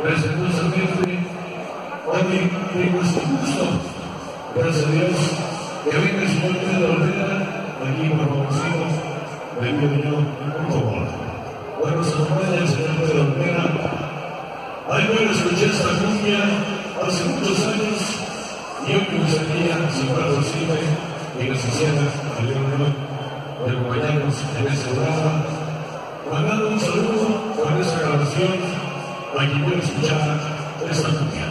respetuosamente, hoy tengo este gusto, gracias a Dios, que venga el señor Pedro Ortega, aquí por favorcito, le pido yo un favor. Hoy nos acompaña el señor Pedro Ortega. Ahí yo escuché esta cumbia hace muchos años, y yo que me gustaría, si fuera posible, que nos hiciera el honor de acompañarnos en este programa, mandando un saludo por esta grabación para quien quiera escuchar esta cumbia.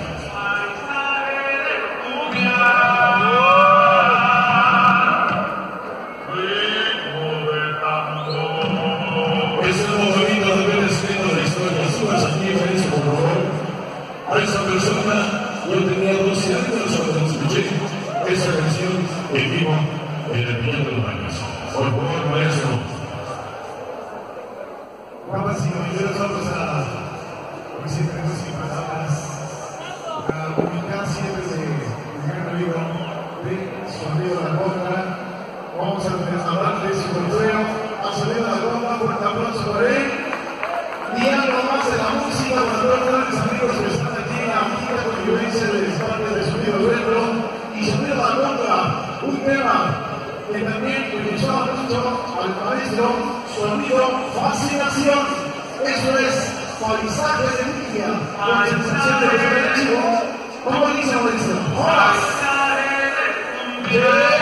Es el momento de ver escrito la historia. Subas aquí en ese por favor. A esa persona, yo tenía 12 años cuando escuché esa canción en vivo en el Piñón de los Baños. Por favor, maestro. Damas y caballeros, vamos a presentar sin palabras a comunicar siempre de mi gran amigo de su amigo La Ronda. Vamos a hablar de su portero, a su amigo La Ronda, fuerte aplauso por él. Y algo más de la música para todos los grandes amigos que están aquí en la música con violencia del espacio de su amigo Retro y su amigo La Ronda, un tema que también utilizaba mucho al maestro, su amigo Fascinación. Eso es paisaje de Lidia, con sensación de colectivo. ¿Cómo dice maestro? ¡Paisaje de Lidia!